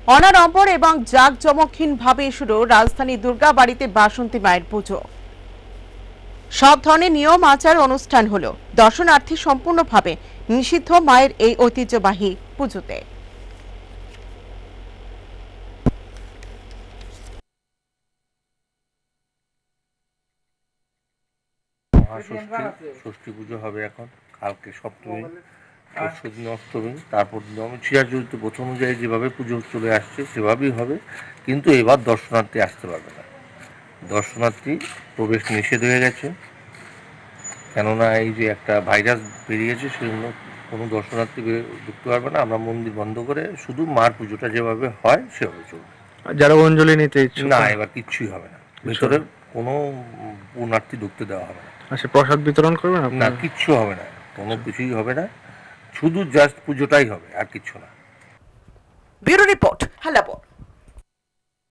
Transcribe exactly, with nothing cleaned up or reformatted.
অনাড়ম্বর এবং জাঁকজমকহীনভাবে শুরু রাজধানী দুর্গাবাড়িতে বাসন্তী মায়ের পুজো। সব ধরনের নিয়ম আচার অনুষ্ঠান হলো, দর্শনার্থী সম্পূর্ণভাবে নিষিদ্ধ মায়ের এই ঐতিহ্যবাহী পুজোতে। ষষ্ঠী পুজো হবে এখন, কালকে সপ্তমী, পরশু দিন অষ্টমী, তারপর নবমীর যদি প্রথম অনুযায়ী যেভাবে পুজো চলে আসছে সেভাবেই হবে, কিন্তু এবার দর্শনার্থী আসতে পারবে না। দর্শনার্থী প্রবেশ নিষেধ হয়ে গেছে, কেননা এই যে একটা ভাইরাস বেরিয়েছে সেজন্য কোনো দর্শনার্থী ঢুকতে পারবে না। আমরা মন্দির বন্ধ করে শুধু মার পুজোটা যেভাবে হয় সেভাবে চলবে। যারা অঞ্জলি নিতে ইচ্ছুক না, এবার কিচ্ছুই হবে না, ভেতরে কোনো পুণ্যার্থী ঢুকতে দেওয়া হবে না। আচ্ছা, প্রসাদ বিতরণ করবেন না, আপনারা? কিচ্ছু হবে না, কোনো কিছুই হবে না, শুধু জাস্ট পুজোটাই হবে, আর কিচ্ছু না। Bureau report.